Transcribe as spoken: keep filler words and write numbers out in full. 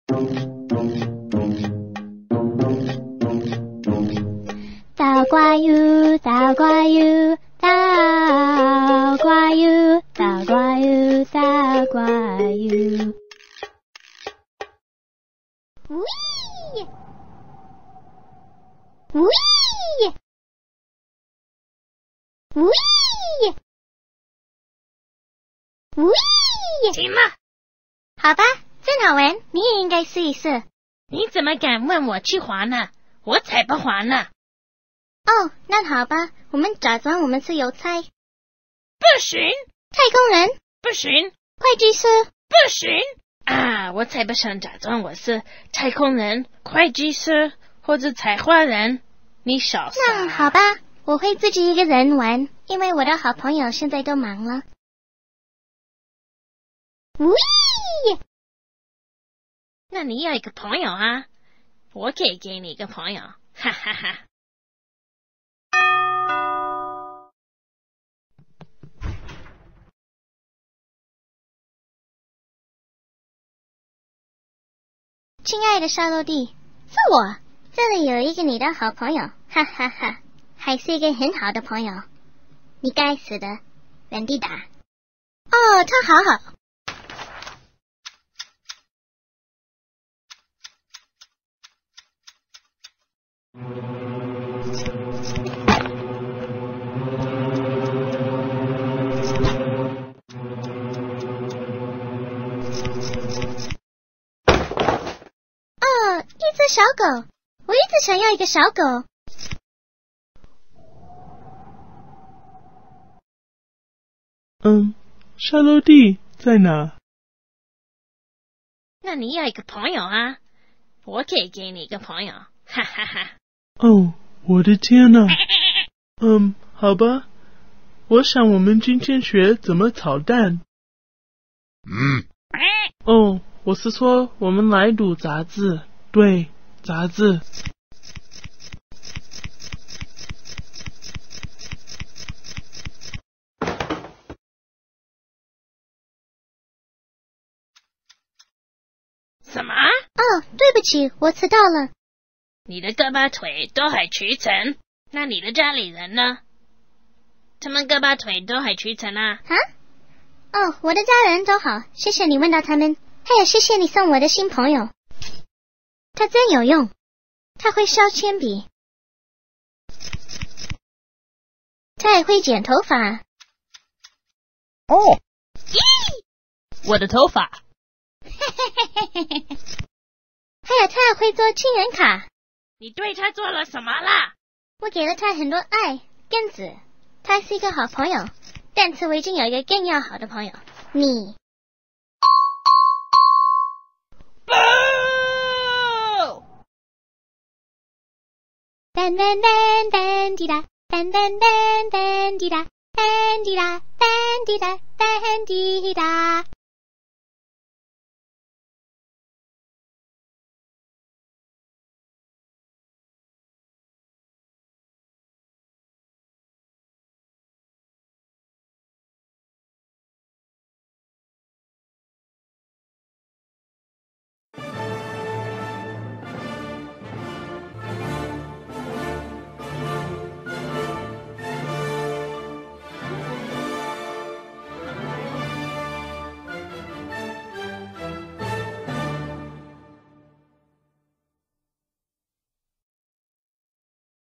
大瓜油，大瓜油，大瓜油，大瓜油，大瓜油。喂！喂！喂！喂！ 停了！ 好吧，真好玩，你也应该试一试。 你怎么敢问我去滑呢？我才不滑呢！ 哦，那好吧，我们假装我们是邮差。 不行！ 太空人不行！ 会计师不行！啊，我才不想假装我是太空人、会计师或者采花人。你少傻！ 那好吧，我会自己一个人玩，因为我的好朋友现在都忙了。喂！ 那你要一个朋友啊，我可以给你一个朋友，哈哈哈。 亲爱的沙洛蒂，是我，这里有一个你的好朋友，哈哈哈，还是一个很好的朋友。你该死的，原地打。哦，他好好。哦，一只小狗，我一直想要一个小狗。 嗯，沙洛蒂在哪？ 那你要一个朋友啊，我可以给你一个朋友，哈哈哈。 哦，我的天哪！嗯，好吧，我想我们今天学怎么炒蛋。 嗯。 哦，我是说我们来读杂志，对，杂志。 什么？ 哦，对不起，我迟到了。 你的胳膊腿都还屈成，那你的家里人呢？他们胳膊腿都还屈成啊？ 啊？哦，我的家人都好，谢谢你问到他们。还有谢谢你送我的新朋友，他真有用，他会削铅笔，他也会剪头发。 哦， 咦，我的头发。 还有他还会做亲人卡。 你对他做了什么啦？ 我给了他很多爱跟子，他是一个好朋友，但是我已经有一个更要好的朋友，你。 不！ 噔噔噔噔滴答，噔噔噔噔滴答，噔滴答，噔滴答，噔滴答。